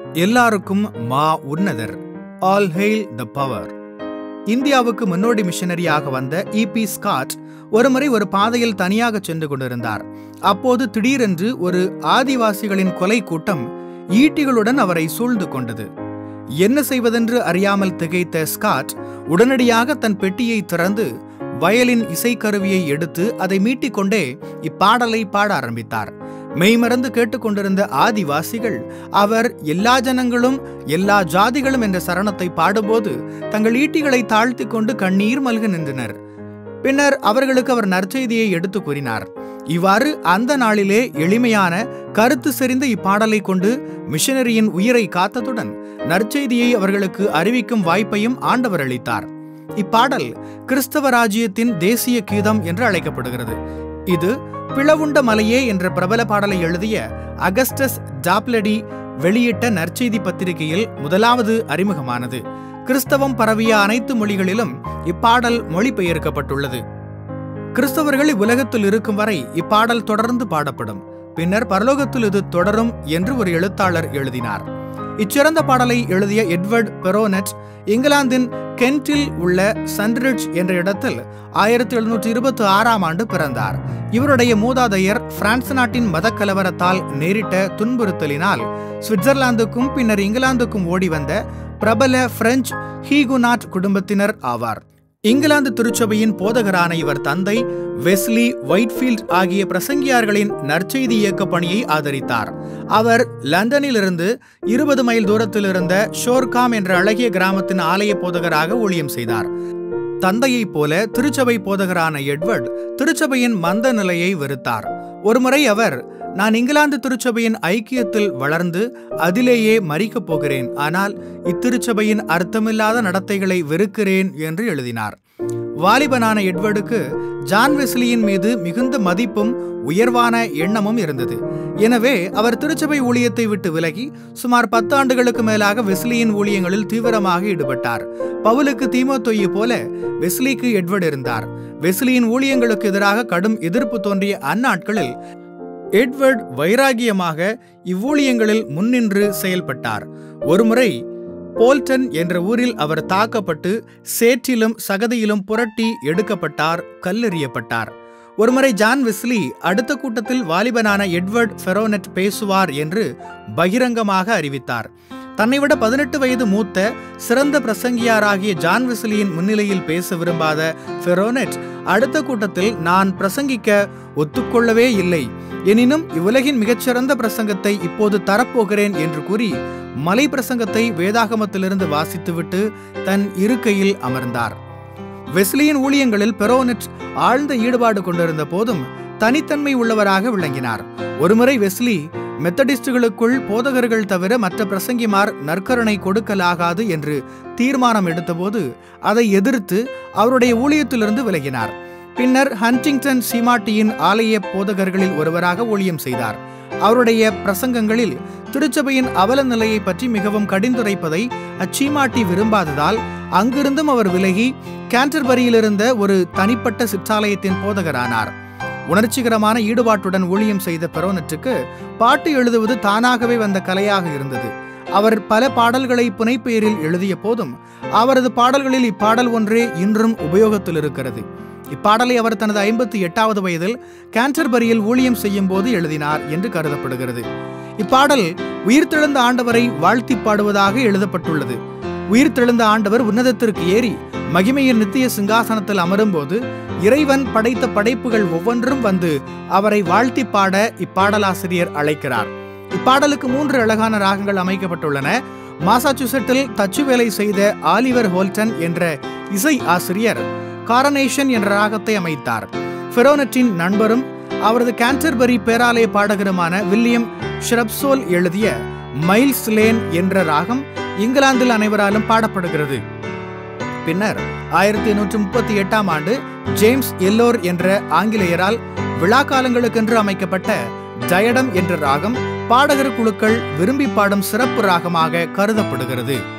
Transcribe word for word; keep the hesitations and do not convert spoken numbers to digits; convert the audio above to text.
எல்லாருக்கும் மா உன்னதர். All hail the power. இந்தியாவுக்கு முன்னோடி மிஷனரியாக வந்த இ பி ஸ்காட் ஒருமுறை ஒரு பாதையில் தனியாக சென்று கொண்டிருந்தார். அப்போது திடீரென்று ஒரு ஆதிவாசிகளின் கொலை கூட்டம் ஈட்டிகளுடன் அவரை சூழ்ந்து கொண்டது. என்ன செய்வதென்று அறியாமல் திகைத்த ஸ்காட் உடனடியாக தன் பெட்டியை திறந்து வயலின் இசைக்கருவியை எடுத்து அதை மீட்டிக்கொண்டே இப்பாடலை பாட ஆரம்பித்தார். மெய்மறந்து கேட்டுக்கொண்டிருந்த ஆதிவாசிகள் அவர் எல்லா ஜனங்களும் எல்லா ஜாதிகளும் என்ற சரணத்தை பாடும்போது தங்கள் ஈட்டிகளை தாழ்த்தி கொண்டு கண்ணீர் மல்க நின்றனர். பின்னர் அவர்களுக்கு அவர் நற்செய்தியை எடுத்து கூறினார். இவ்வாறு அந்த நாளிலே எளிமையான கருத்து செறிந்த இப்பாடலை கொண்டு மிஷனரியின் உயிரை காத்ததுடன் நற்செய்தியை அவர்களுக்கு அறிவிக்கும் வாய்ப்பையும் ஆண்டவர் அளித்தார். இப்பாடல் கிறிஸ்தவ ராஜ்யத்தின் தேசிய கீதம் என்று அழைக்கப்படுகிறது. இது பிளவுண்ட மலையே என்ற பிரபல பாடலை எழுதிய அகஸ்டஸ் டாப்லடி வெளியிட்ட நற்செய்தி பத்திரிகையில் முதலாவது அறிமுகமானது. கிறிஸ்தவம் பரவிய அனைத்து மொழிகளிலும் இப்பாடல் மொழிபெயர்க்கப்பட்டுள்ளது. கிறிஸ்தவர்கள் உலகத்தில் இருக்கும் வரை இப்பாடல் தொடர்ந்து பாடப்படும். பின்னர் பரலோகத்தில் இது தொடரும் என்று ஒரு எழுத்தாளர் எழுதினார். இச்சிறந்த பாடலை எழுதிய எட்வர்ட் பெரோனெட் இங்கிலாந்தின் கென்டில் உள்ள சன்ரிட்ஜ் என்ற இடத்தில் ஆயிரத்தி எழுநூற்றி இருபத்தி ஆறாம் ஆண்டு பிறந்தார். இவருடைய மூதாதையர் பிரான்ஸ் நாட்டின் மத கலவரத்தால் நேரிட்ட துன்புறுத்தலினால் சுவிட்சர்லாந்துக்கும் பின்னர் இங்கிலாந்துக்கும் ஓடி வந்த பிரபல பிரெஞ்சு ஹீகுநாட் குடும்பத்தினர் ஆவார். இங்கிலாந்து திருச்சபையின் போதகரான இவர் தந்தை வெஸ்லி ஒயிட்ஃபீல்ட் ஆகிய பிரசங்கியார்களின் நற்செய்தி இயக்க பணியை ஆதரித்தார். அவர் லண்டனிலிருந்து இருபது மைல் தூரத்தில் இருந்த ஷோர்காம் என்ற அழகிய கிராமத்தின் ஆலய போதகராக ஊழியம் செய்தார். தந்தையைப் போல திருச்சபை போதகரான எட்வர்ட் திருச்சபையின் மந்த நிலையை வெறுத்தார். ஒருமுறை அவர், நான் இங்கிலாந்து திருச்சபையின் ஐக்கியத்தில் வளர்ந்து அதிலேயே மரிக்கப் போகிறேன், ஆனால் இத்திருச்சபையின் அர்த்தமில்லாத நடத்தைகளை வெறுக்கிறேன் என்று எழுதினார். வாலிபனான எட்வர்டுக்கு ஜான் வெஸ்லியின் மீது மிகுந்த மதிப்பும் உயர்வான எண்ணமும் இருந்தது. எனவே அவர் திருச்சபை ஊழியத்தை விட்டு விலகி சுமார் பத்து ஆண்டுகளுக்கு மேலாக வெஸ்லியின் ஊழியங்களில் தீவிரமாக ஈடுபட்டார். பவுலுக்கு தீமோத்தேயு போல வெஸ்லிக்கு எட்வர்ட் இருந்தார். வெஸ்லியின் ஊழியங்களுக்கு எதிராக கடும் எதிர்ப்பு தோன்றிய அந்நாட்களில் எட்வர்ட் வைராகியமாக இவ்வூழியங்களில் முன்னின்று செயல்பட்டார். ஒருமுறை போல்டன் என்ற ஊரில் அவர் தாக்கப்பட்டு சேற்றிலும் சகதியிலும் புரட்டி எடுக்கப்பட்டார், கல்லெறியப்பட்டார். ஒருமுறை ஜான் வெஸ்லி அடுத்த கூட்டத்தில் வாலிபனான எட்வர்ட் பெரோனெட் பேசுவார் என்று பகிரங்கமாக அறிவித்தார். தன்னை விட பதினெட்டு வயது மூத்த சிறந்த பிரசங்கியாராகிய ஜான் வெஸ்லியின் முன்னிலையில் பேச விரும்பாத பெரோனெட் அடுத்த கூட்டத்தில் நான் பிரசங்கிக்க ஒத்துக்கொள்ளவே இல்லை, எனினும் இவ்வுலகின் மிகச்சிறந்த பிரசங்கத்தை இப்போது தரப்போகிறேன் என்று கூறி மலை பிரசங்கத்தை வேதாகமத்திலிருந்து வாசித்துவிட்டு தன் இருக்கையில் அமர்ந்தார். வெஸ்லியின் ஊழியங்களில் பெரோனெட் ஆழ்ந்த ஈடுபாடு கொண்டிருந்த போதும் தனித்தன்மை உள்ளவராக விளங்கினார். ஒருமுறை வெஸ்லி மெத்தடிஸ்டுகளுக்குள் போதகர்கள் தவிர மற்ற பிரசங்கிமார் நற்கருணை கொடுக்கலாகாது என்று தீர்மானம் எடுத்தபோது அதை எதிர்த்து அவருடைய ஊழியத்திலிருந்து விலகினார். பின்னர் ஹண்டிங்டன் சீமாட்டியின் ஆலய போதகர்களில் ஒருவராக ஊழியம் செய்தார். அவருடைய பிரசங்கங்களில் திருச்சபையின் அவல நிலையை பற்றி மிகவும் கடிந்துரைப்பதை அச்சீமாட்டி விரும்பாததால் அங்கிருந்தும் அவர் விலகி கேன்டர்பரியிலிருந்த ஒரு தனிப்பட்ட சிற்றாலயத்தின் போதகரானார். உணர்ச்சிகரமான ஈடுபாட்டுடன் ஊழியம் செய்த பெரோனெட்டுக்கு பாட்டு எழுதுவது தானாகவே வந்த கலையாக இருந்தது. அவர் பல பாடல்களை புனைப்பெயரில் எழுதிய போதும் அவரது பாடல்களில் இப்பாடல் ஒன்றே இன்றும் உபயோகத்தில் இருக்கிறது. இப்பாடலை அவர் தனது ஐம்பத்தி எட்டாவது வயதில் கேன்டர்பரியில் ஊழியம் செய்யும் போது எழுதினார் என்று கருதப்படுகிறது. இப்பாடல் உயிர்த்தெழுந்த ஆண்டவரை வாழ்த்தி பாடுவதாக எழுதப்பட்டுள்ளது. உயிர்த்தெழுந்த ஆண்டவர் உன்னதத்திற்கு ஏறி மகிமையின் நித்திய சிங்காசனத்தில் அமரும் போது இறைவன் படைத்த படைப்புகள் ஒவ்வொன்றும் வந்து அவரை வாழ்த்தி பாட இப்பாடலாசிரியர் அழைக்கிறார். இப்பாடலுக்கு மூன்று அழகான ராகங்கள் அமைக்கப்பட்டுள்ளன. மாசாச்சுசெட்டில் தச்சு வேலை செய்த ஆலிவர் ஹோல்டன் என்ற இசை ஆசிரியர் காரனேஷன் என்ற ராகத்தை அமைத்தார். பெரோனெட்டின் நண்பரும் அவரது கேன்டர்பரி பேராலய பாடகருமான வில்லியம் ஷ்ரப்சோல் எழுதிய மைல்ஸ் லேன் என்ற ராகம் இங்கிலாந்தில் அனைவராலும் பாடப்படுகிறது. பின்னர் ஆயிரத்தி எண்ணூற்றி முப்பத்தி எட்டாம் ஆண்டு ஜேம்ஸ் எல்லோர் என்ற ஆங்கிலேயரால் விழா காலங்களுக்கென்று அமைக்கப்பட்ட டயடம் என்ற ராகம் பாடகர் குழுக்கள் விரும்பி பாடும் சிறப்பு ராகமாக கருதப்படுகிறது.